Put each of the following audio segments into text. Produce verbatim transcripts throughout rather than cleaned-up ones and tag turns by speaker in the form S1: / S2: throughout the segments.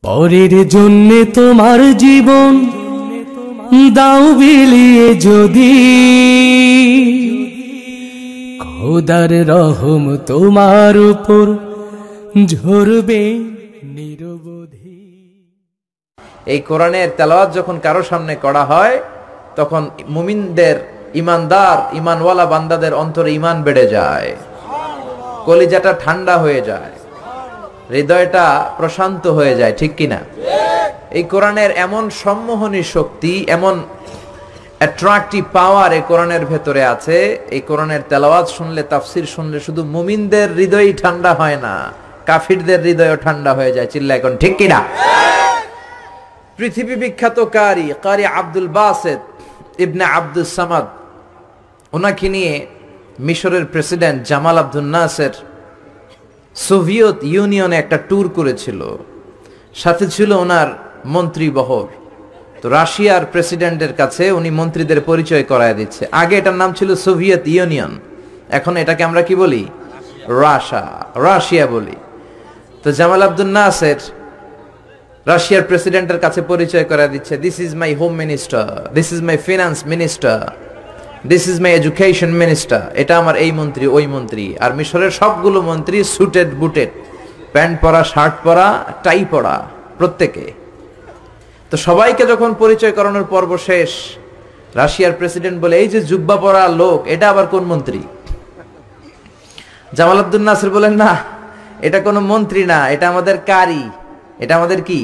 S1: পরের জন্যে তোমার জীবন দাও বিলিয়ে যদি, খোদার রহম তোমার উপর ঝরবে নিরবধি।
S2: এই কোরআনের তেলাওয়াত যখন কারো সামনে করা হয় তখন মুমিনদের, ইমানদার ইমানওয়ালা বান্দাদের অন্তরে ইমান বেড়ে যায়, কলিজাটা ঠান্ডা হয়ে যায়, হৃদয়টা প্রশান্ত হয়ে যায়, ঠিক কিনা? এই কোরআনের এমন সম্মোহনী শক্তি, এমন অ্যাট্রাকটিভ পাওয়ার এই কোরআনের ভেতরে আছে। এই কোরআনের তেলাওয়াত শুনলে, তাফসির শুনলে শুধু মুমিনদের হৃদয়ই ঠান্ডা হয় না, কাফিরদের হৃদয়ও ঠান্ডা হয়ে যায়। চিল্লা এখন, ঠিক কিনা? পৃথিবী বিখ্যাত কারি কারি আব্দুল বাসেত ইবনে আব্দুস সামাদ, ওনাকে নিয়ে মিশরের president Jamal Abdul Nasser Soviet ইউনিয়নে একটা ট্যুর করেছিল, সাথে ছিল ওনার মন্ত্রী বহর। তো রাশিয়ার প্রেসিডেন্টের কাছে উনি মন্ত্রীদের পরিচয় করায় দিচ্ছে। আগে এটার নাম ছিল সোভিয়েত ইউনিয়ন, এখন এটাকে আমরা কি বলি? রাশা, রাশিয়া বলি। তো জামাল আব্দুল নাসের রাশিয়ার প্রেসিডেন্টের কাছে পরিচয় করায় দিচ্ছে, this is my home minister, this is my finance minister, this is my education minister. এটা আমার এই মন্ত্রী, ওই মন্ত্রী। আর মিশরের সবগুলো মন্ত্রী সুটেড বুটেড, প্যান্ট পরা, শার্ট পরা, টাই পরা প্রত্যেকে। তো সবাইকে যখন পরিচয় করানোর পর্ব শেষ, রাশিয়ার প্রেসিডেন্ট বলে, এই যে জুব্বা পরা লোক, এটা আবার কোন মন্ত্রী? জামাল আব্দুল নাসের বলেন, না, এটা কোনো মন্ত্রী না, এটা আমাদের কারি, এটা আমাদের কি?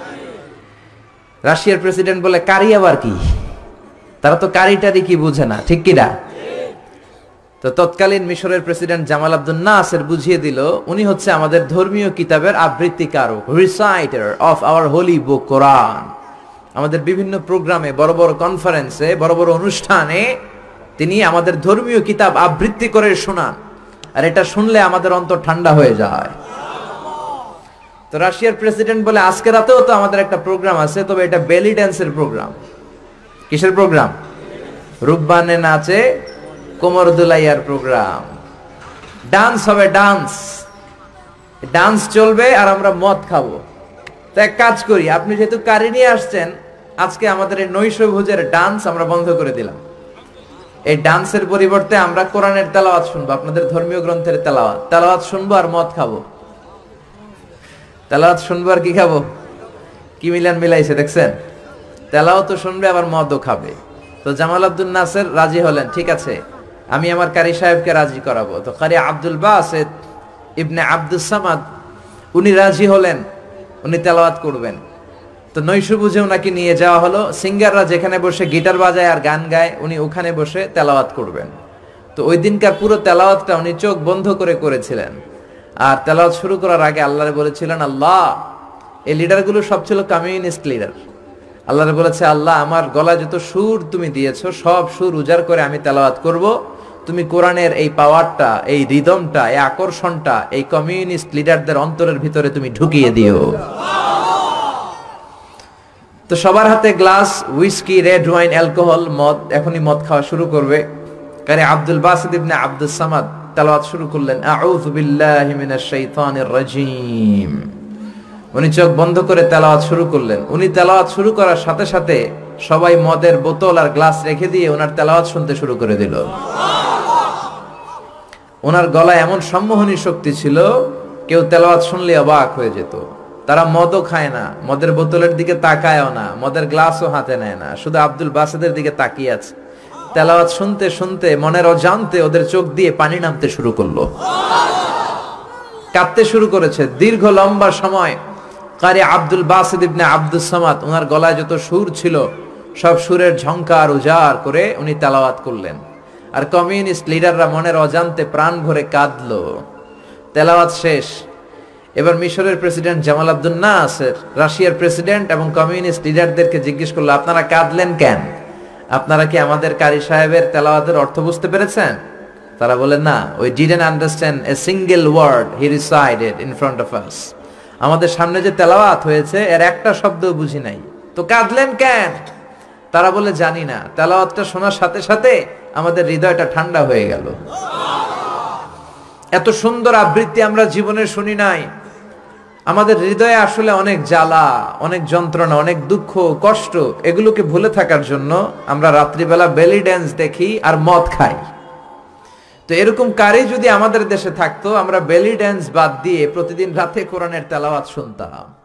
S2: রাশিয়ার প্রেসিডেন্ট বলে, কারি আবার কি? তারা তো কারিটারি কি বুঝে না, ঠিক কিনা? তো তৎকালীন মিশরের প্রেসিডেন্ট জামাল আব্দুল নাসের বুঝিয়ে দিল, উনি হচ্ছে আমাদের ধর্মীয় কিতাবের আবৃত্তিকারক, reciter of our holy book Quran. আমাদের বিভিন্ন প্রোগ্রামে, বড় বড় কনফারেন্সে, বড় বড় অনুষ্ঠানে তিনি আমাদের ধর্মীয় কিতাব আবৃত্তি করে শোনান, আর এটা শুনলে আমাদের অন্তর ঠান্ডা হয়ে যায়। তো রাশিয়ার প্রেসিডেন্ট বলে, আজকে রাতেও তো আমাদের একটা প্রোগ্রাম আছে, তবে এটা বেলি ড্যান্সের প্রোগ্রাম। কিসের প্রোগ্রাম? রূপবানে নাচে কোমর দুলাইয়ার প্রোগ্রাম, ডান্স হবে, ডান্স ডান্স চলবে, আর আমরা মদ খাবো। তো এক কাজ করি, আপনি যেহেতু কারি নিয়ে আসছেন, আজকে আমাদের এই নৈশভোজের ডান্স আমরা বন্ধ করে দিলাম। এই ডান্সের পরিবর্তে আমরা কোরআনের তেলাওয়াত শুনবো, আপনাদের ধর্মীয় গ্রন্থের তেলাওয়াত তেলাওয়াত শুনবো আর মদ খাবো। তেলাওয়াত শুনবো আর কি খাবো? কি মিলান মিলাইছে দেখছেন? তেলাওয়াত তো শুনবে, আবার মদও খাবে। তো জামাল আব্দুল নাসের রাজি হলেন, ঠিক আছে, আমি আমার কারি সাহেবকে রাজি করাবো। তো কারি আব্দুল বাসেত ইবনে আব্দুস সামাদ উনি রাজি হলেন, উনি তেলাওয়াত করবেন। তো নৈশভোজে ওনাকে নিয়ে যাওয়া হলো। সিঙ্গাররা যেখানে বসে গিটার বাজায় আর গান গায়, উনি ওখানে বসে তেলাওয়াত করবেন। তো ওই দিনকার পুরো তেলাওয়াতটা উনি চোখ বন্ধ করে করেছিলেন। আর তেলাওয়াত শুরু করার আগে আল্লাহরে বলেছিলেন, আল্লাহ, এই লিডারগুলো সব ছিল কমিউনিস্ট লিডার। আল্লাহরে বলেছে, আল্লাহ, আমার গলায় যত সুর তুমি দিয়েছো, সব সুর উজাড় করে আমি তেলাওয়াত করব। তুমি কোরআনের এই পাওয়ারটা, এই রিদমটা, এই আকর্ষণটা এই কমিউনিস্ট লিডারদের অন্তরের ভিতরে তুমি ঢুকিয়ে দিও। তো সবার হাতে glass, whisky, red wine, alcohol, মদ। এখনই মদ খাওয়া শুরু করবে। কারি আব্দুল বাসিত ইবনে আব্দুস সামাদ তেলাওয়াত শুরু করলেন, আউযু বিল্লাহি মিনাশ শাইতানির রাজীম। উনি চোখ বন্ধ করে তেলাওয়াত শুরু করলেন। উনি তেলাওয়াত শুরু করার সাথে সাথে সবাই মদের বোতল আর গ্লাস রেখে দিয়ে ওনার তেলাওয়াত শুনতে শুরু করে দিল। ওনার গলায় এমন সম্মোহনী শক্তি ছিল, কেউ তেলাওয়াত শুনলে অবাক হয়ে যেত। তারা মদও খায় না, মদের বোতলের দিকে তাকায়ও না, মদের গ্লাসও হাতে নেয় না, শুধু আব্দুল বাসেদের দিকে তাকিয়ে আছে। তেলাওয়াত শুনতে শুনতে মনের অজান্তে ওদের চোখ দিয়ে পানি নামতে শুরু করলো, কাঁদতে শুরু করেছে। দীর্ঘ লম্বা সময় কারি আব্দুল বাসিত ইবনে আব্দুস সামাদ ওনার গলায় যত সুর ছিল, সব সুরের ঝংকার উজাড় করে উনি তেলাওয়াত করলেন। আর কমিউনিস্ট লিডাররা মনের অজান্তে প্রাণ ভরে কাঁদলো। তেলাওয়াত শেষ। এবার মিশরের প্রেসিডেন্ট জামাল আব্দুল নাসের রাশিয়ার প্রেসিডেন্ট এবং কমিউনিস্ট লিডারদেরকে জিজ্ঞেস করলো, আপনারা কাঁদলেন কেন? আপনারা কি আমাদের কারি সাহেবের তেলাওয়াতের অর্থ বুঝতে পেরেছেন? তারা বলেন, না, we didn't understand a single word he recited in front of us. আমাদের সামনে যে তেলাওয়াত হয়েছে এর একটা শব্দও বুঝি নাই। তো কাঁদলেন কেন? তারা বলে, জানি না, তেলাওয়াতটা শোনার সাথে সাথে আমাদের হৃদয়টা ঠান্ডা হয়ে গেল। এত সুন্দর আবৃত্তি আমরা জীবনে শুনি নাই। আমাদের হৃদয়ে আসলে অনেক জ্বালা, অনেক যন্ত্রণা, অনেক দুঃখ, কষ্ট, এগুলোকে ভুলে থাকার জন্য আমরা রাত্রিবেলা বেলি ড্যান্স দেখি আর মদ খাই। তো এরকম কারি যদি আমাদের দেশে থাকতো, আমরা বেলি ড্যান্স বাদ দিয়ে প্রতিদিন রাতে কোরআনের তেলাওয়াত শুনতাম।